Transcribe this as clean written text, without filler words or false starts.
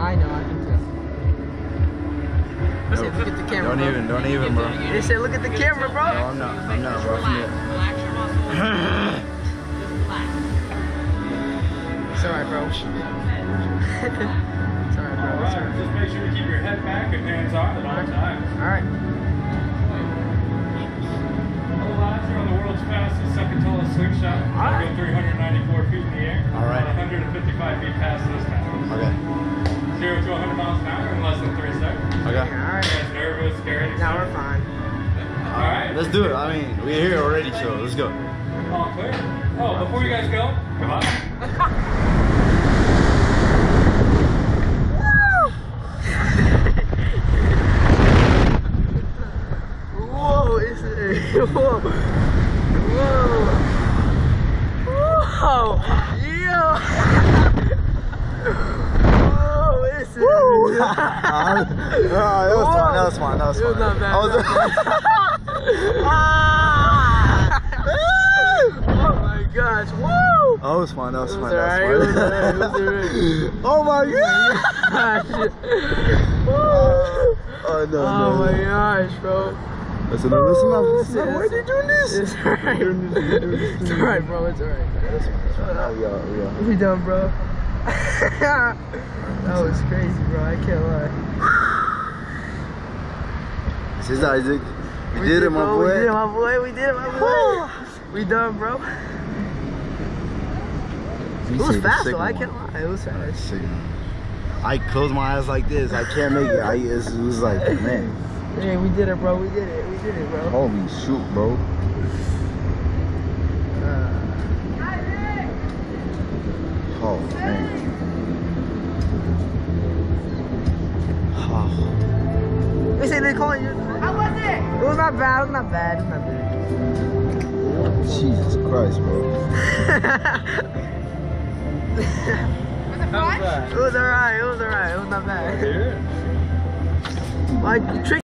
I know, I can tell. They said, look at the camera, Don't even, bro. They said, look at the camera, bro. No, I'm not, bro. Relax your muscles. Just relax. It's alright, bro. It's alright, bro. It's alright. Just make sure to keep your head back and hands on at all times. Alright. You're on the world's fastest, second tallest SlingShot. You'll go 394 feet in the air. All right. About 155 feet past this time. Okay. 0 to 100 miles an hour in less than 3 seconds. Okay. You guys nervous, scared, Now excited? we're fine. Alright. Let's do it. I mean, we're here already, so let's go. All clear. Oh, before you guys go, come on. Whoa, it's whoa. Whoa. Whoa. Yeah. Whoa, it's That was fine. It was not bad. Oh my gosh. Woo. That was fine. That was fine. Alright. Oh my god. Oh no. Oh my gosh, bro. Listen up. Why did you do this? It's alright. It's alright, bro. It's alright. That's fine. We done, bro. That was crazy, bro. I can't lie. This is Isaac. We did it, my boy. We did it, my boy. We did it, my boy. We done, bro. It was fast, though. I can't lie. It was fast. I closed my eyes like this. I can't make it. It was like, man. Yeah, we did it, bro. We did it. We did it, bro. Holy shoot, bro. Oh, man. Oh. They say they calling you. How was it? It was not bad. It was not bad. It was not bad. Jesus Christ, bro. Was it fun? It was alright. It was alright. It was not bad. Like, trick.